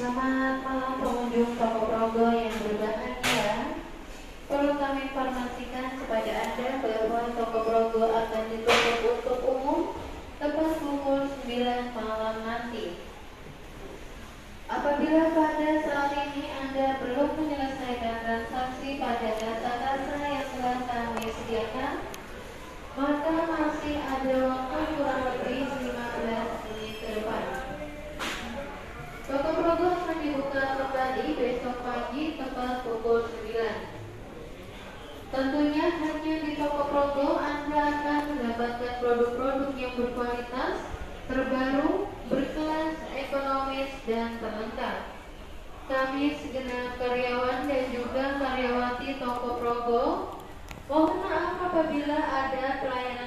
Selamat malam pengunjung toko Progo yang berbahagia. Perlu kami informasikan kepada Anda bahwa toko Progo akan ditutup untuk umum tepat pukul 9 malam nanti. Apabila pada saat ini Anda belum menyelesaikan transaksi pada kasa-kasa yang telah kami sediakan, maka masih ada waktu kurang lebih 15 menit ke depan. Toko Progo akan dibuka kembali besok pagi tepat pukul 9. Tentunya hanya di toko Progo Anda akan mendapatkan produk-produk yang berkualitas, terbaru, berkelas, ekonomis, dan terlengkap. Kami segenap karyawan dan juga karyawati toko Progo mohon maaf apabila ada pelayanan